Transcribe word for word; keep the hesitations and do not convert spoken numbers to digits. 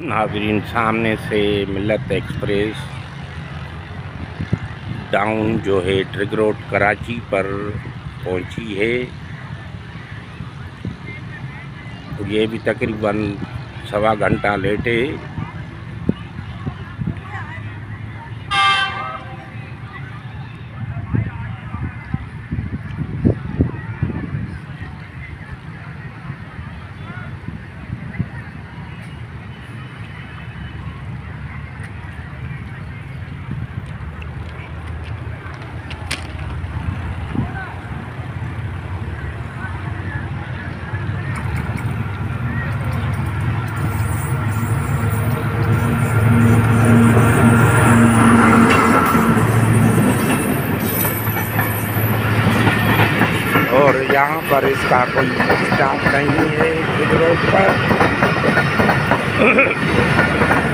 नाज़रीन, सामने से मिल्लत एक्सप्रेस डाउन जो है ड्रिग रोड कराची पर पहुंची है। ये भी तकरीबन सवा घंटा लेट है। और यहाँ पर इसका कोई स्टाफ नहीं है ड्रिग रोड पर।